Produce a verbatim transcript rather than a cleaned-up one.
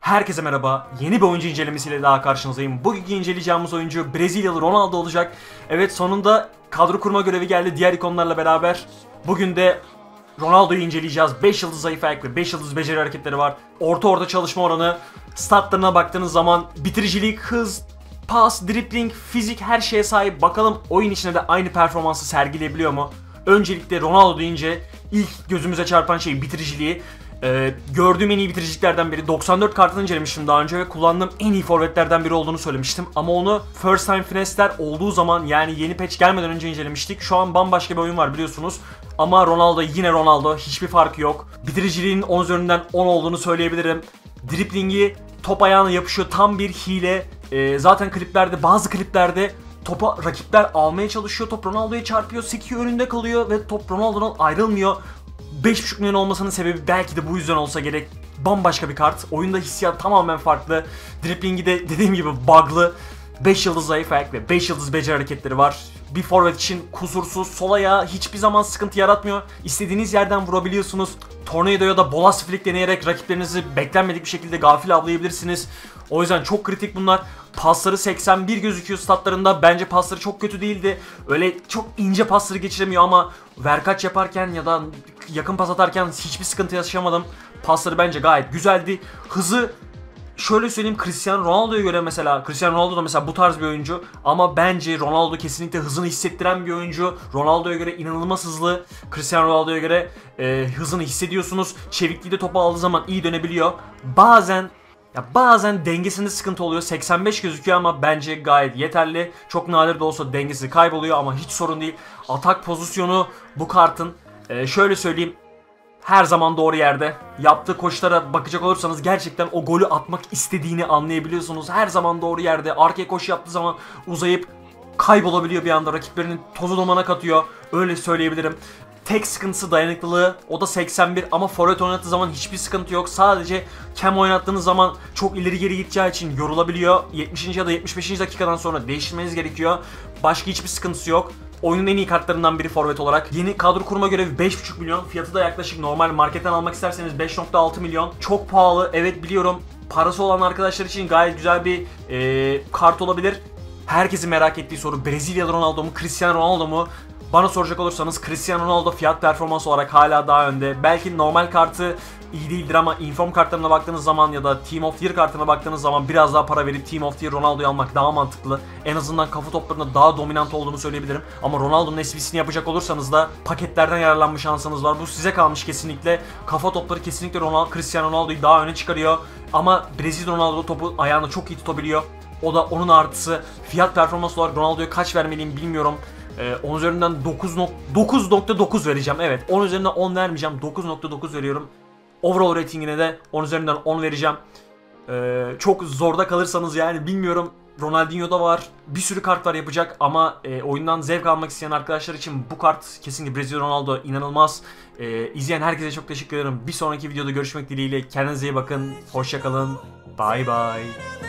Herkese merhaba. Yeni bir oyuncu incelemesiyle daha karşınızdayım. Bugünkü inceleyeceğimiz oyuncu Brezilyalı Ronaldo olacak. Evet, sonunda kadro kurma görevi geldi diğer ikonlarla beraber. Bugün de Ronaldo'yu inceleyeceğiz. beş yıldız zayıf ayak ve beş yıldız beceri hareketleri var. Orta orta çalışma oranı. Statlarına baktığınız zaman bitiricilik, hız, pas, dribbling, fizik her şeye sahip. Bakalım oyun içinde de aynı performansı sergileyebiliyor mu? Öncelikle Ronaldo deyince ilk gözümüze çarpan şey bitiriciliği. Ee, gördüğüm en iyi bitiriciliklerden biri. doksan dört kartını incelemiştim daha önce ve kullandığım en iyi forvetlerden biri olduğunu söylemiştim. Ama onu first time finess'ler olduğu zaman, yani yeni patch gelmeden önce incelemiştik. Şu an bambaşka bir oyun var biliyorsunuz. Ama Ronaldo yine Ronaldo. Hiçbir farkı yok. Bitiriciliğinin on üzerinden on olduğunu söyleyebilirim. Dribbling'i top ayağına yapışıyor. Tam bir hile. Ee, zaten kliplerde, bazı kliplerde topa rakipler almaya çalışıyor. Top Ronaldo'ya çarpıyor. Sekiyor, önünde kalıyor ve top Ronaldo'dan ayrılmıyor. beş buçuk milyon olmasının sebebi belki de bu yüzden olsa gerek. Bambaşka bir kart. Oyunda hissiyat tamamen farklı. Dribbling'i de dediğim gibi bug'lı. beş yıldız zayıf ayak ve beş yıldız beceri hareketleri var. Bir forvet için kusursuz. Sol ayağı hiçbir zaman sıkıntı yaratmıyor. İstediğiniz yerden vurabiliyorsunuz. Tornado ya da bola flick deneyerek rakiplerinizi beklenmedik bir şekilde gafil avlayabilirsiniz. O yüzden çok kritik bunlar. Pasları seksen bir gözüküyor statlarında. Bence pasları çok kötü değildi. Öyle çok ince pasları geçiremiyor ama verkaç yaparken ya da yakın pas atarken hiçbir sıkıntı yaşamadım. Pasları bence gayet güzeldi. Hızı şöyle söyleyeyim, Cristiano Ronaldo'ya göre mesela, Cristiano Ronaldo da mesela bu tarz bir oyuncu ama bence Ronaldo kesinlikle hızını hissettiren bir oyuncu. Ronaldo'ya göre inanılmaz hızlı. Cristiano Ronaldo'ya göre e, hızını hissediyorsunuz. Çevikliği de topu aldığı zaman iyi dönebiliyor. Bazen Ya bazen dengesinde sıkıntı oluyor. seksen beş gözüküyor ama bence gayet yeterli. Çok nadir de olsa dengesi kayboluyor ama hiç sorun değil. Atak pozisyonu bu kartın e, şöyle söyleyeyim, her zaman doğru yerde. Yaptığı koşulara bakacak olursanız gerçekten o golü atmak istediğini anlayabiliyorsunuz. Her zaman doğru yerde. Arkaya koşu yaptığı zaman uzayıp kaybolabiliyor bir anda. Rakiplerinin tozu dumana katıyor. Öyle söyleyebilirim. Tek sıkıntısı dayanıklılığı. O da seksen bir ama forvet oynattığı zaman hiçbir sıkıntı yok. Sadece cam oynattığınız zaman çok ileri geri gideceği için yorulabiliyor. yetmişinci ya da yetmiş beşinci dakikadan sonra değiştirmeniz gerekiyor. Başka hiçbir sıkıntısı yok. Oyunun en iyi kartlarından biri forvet olarak. Yeni kadro kurma görevi beş buçuk milyon. Fiyatı da yaklaşık normal marketten almak isterseniz beş nokta altı milyon. Çok pahalı. Evet biliyorum. Parası olan arkadaşlar için gayet güzel bir ee, kart olabilir. Herkesin merak ettiği soru, Brezilyalı Ronaldo mu, Cristiano Ronaldo mu? Bana soracak olursanız Cristiano Ronaldo fiyat performans olarak hala daha önde. Belki normal kartı iyi değildir ama inform kartlarına baktığınız zaman ya da Team of the Year kartına baktığınız zaman biraz daha para verip Team of the Year Ronaldo'yu almak daha mantıklı. En azından kafa toplarında daha dominant olduğunu söyleyebilirim. Ama Ronaldo'nun S V'sini yapacak olursanız da paketlerden yararlanma şansınız var. Bu size kalmış kesinlikle. Kafa topları kesinlikle Ronaldo, Cristiano Ronaldo'yu daha öne çıkarıyor. Ama Brezilya Ronaldo topu ayağına çok iyi tutabiliyor. O da onun artısı. Fiyat performans olarak Ronaldo'ya kaç vermeliyim bilmiyorum. Ee, on üzerinden dokuz nokta dokuz vereceğim. Evet, on üzerinden on vermeyeceğim. dokuz nokta dokuz veriyorum. Overall ratingine de on üzerinden on vereceğim. Ee, çok zorda kalırsanız yani bilmiyorum. Ronaldinho'da var. Bir sürü kart var yapacak ama e, oyundan zevk almak isteyen arkadaşlar için bu kart kesinlikle Brezilya Ronaldo inanılmaz. Ee, izleyen herkese çok teşekkür ederim. Bir sonraki videoda görüşmek dileğiyle. Kendinize iyi bakın. Hoşça kalın. Bye bye.